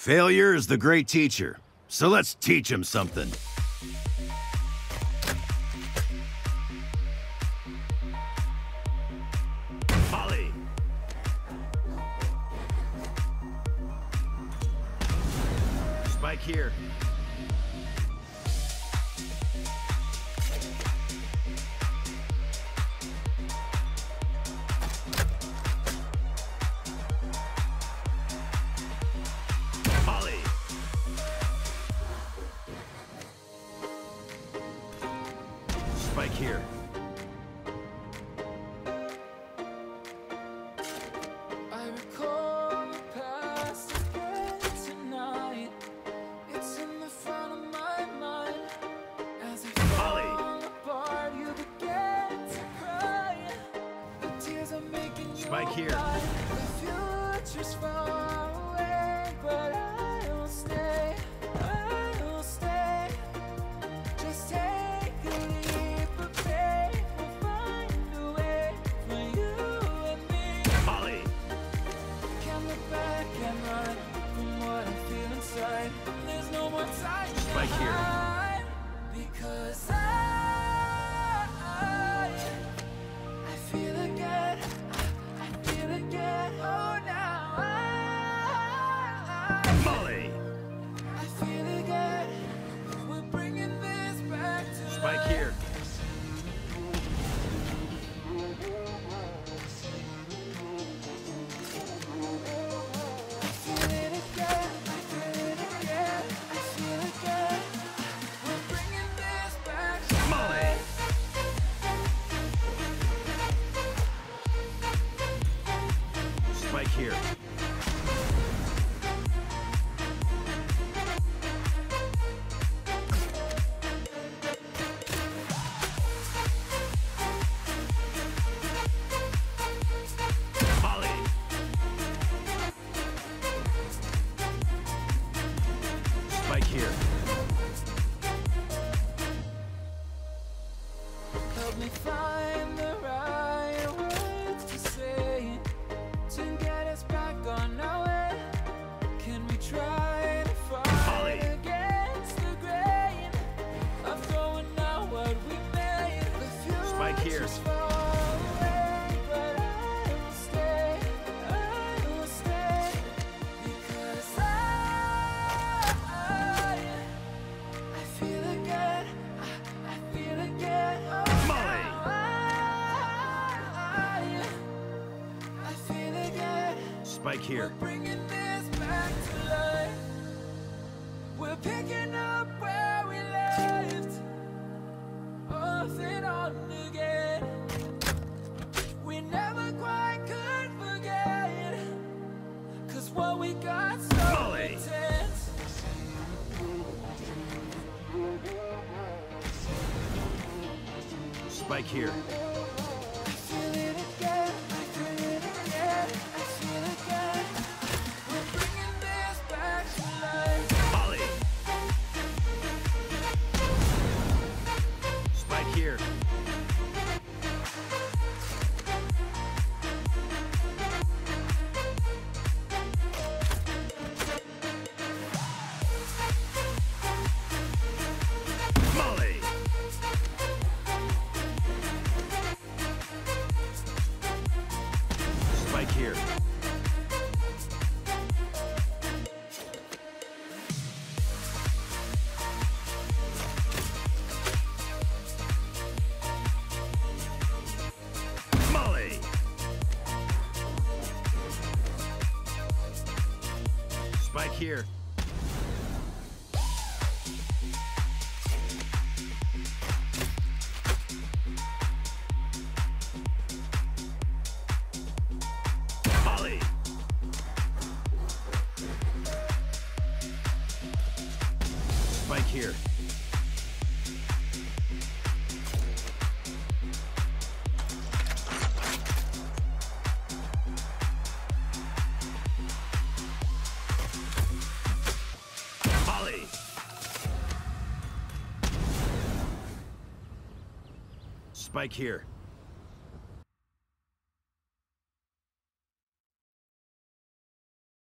Failure is the great teacher, so let's teach him something. Ollie! Spike here. Spike here. I recall the past again tonight. It's in the front of my mind. As I fall apart, you begin to cry. The tears are making you Spike here. cry. The future's far away, but I will stay. I will stay. Just take a leap of faith. We'll find a way for you and me. Ollie! Can't look back and run from what I feel inside. There's no more time to Spike here. hide. Because I feel again. I feel again. Oh, now Molly! I feel again. We're bringing this back to Spike life. here. I feel it again. I feel it again. I feel again. We're bringing this back to Molly! life. Spike here. Ollie! Spike here. Help me find the right words to say to get us back on our way. Can we try to Ollie. fight against the grain of throwing out what we made? The Spike here. future's far away, but I will stay. I will stay because I feel again. I feel again. Oh, Molly. I feel again. Spike here. We're bringing this back to life. We're picking up where we left off and on again. We never quite could forget, 'cause what we got so Molly. intense. Spike here. I feel it again. I feel it again. I feel it again. We're bringing this back to life. Ollie! Spike here. Molly! Spike here. Molly! Spike here. Ollie! Spike here. Ollie! Spike here.